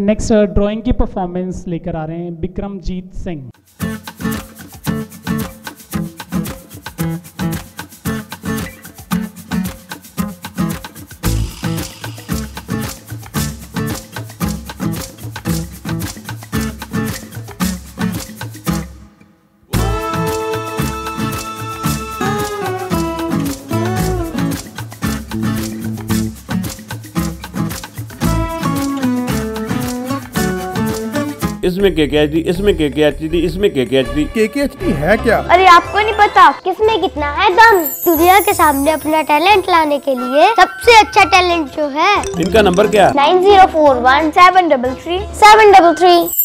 Next drawing की performance लेकर आ रहे हैं विक्रमजीत सिंह। इसमें KKHD, इसमें KKHD, इसमें KKHD। KKHD है क्या? अरे आपको नहीं पता किसमें कितना है दम। दुनिया के सामने अपना टैलेंट लाने के लिए सबसे अच्छा टैलेंट जो है। इनका नंबर क्या? 9041 733 733।